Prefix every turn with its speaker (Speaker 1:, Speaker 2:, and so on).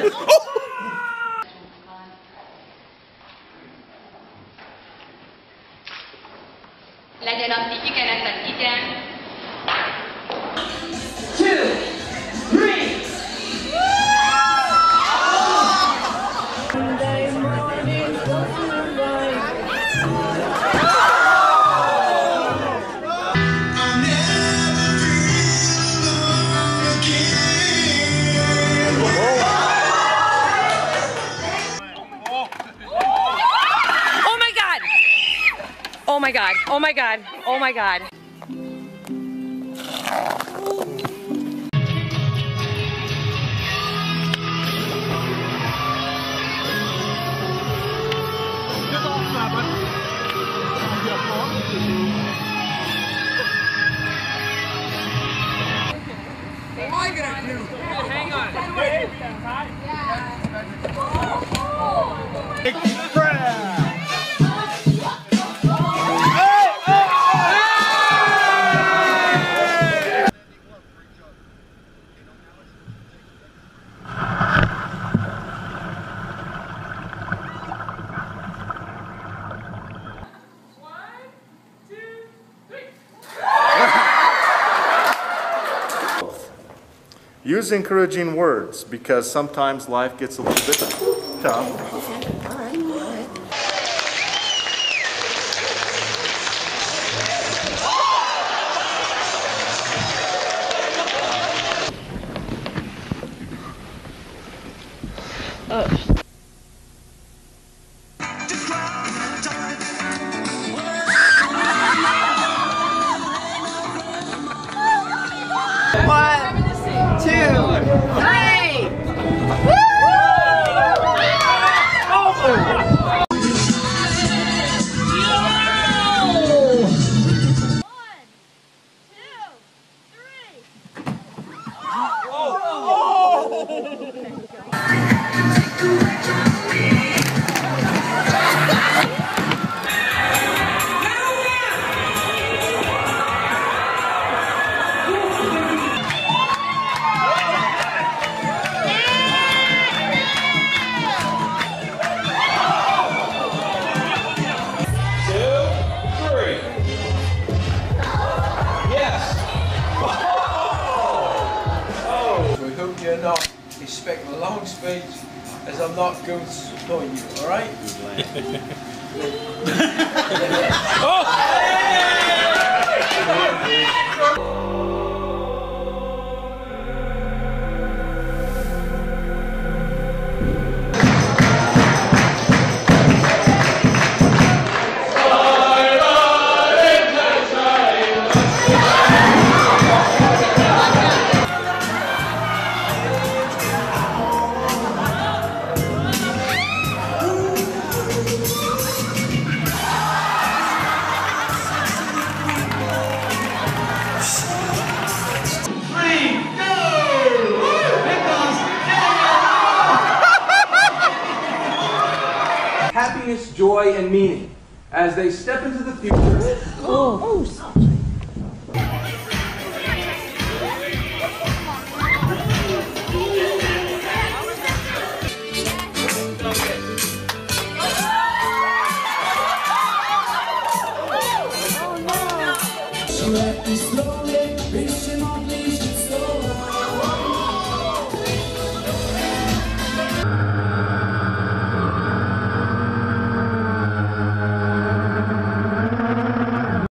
Speaker 1: Legyen a tikikeneten igen.
Speaker 2: 2, 3.
Speaker 3: Oh my god, oh my god, oh my god.
Speaker 2: Hang on. Wait.
Speaker 4: Use encouraging words because sometimes life gets a little bit tough.
Speaker 5: You're not expecting a long speech, as I'm not going to support you, alright? Happiness, joy, and meaning as they step into the future.
Speaker 2: Let me slow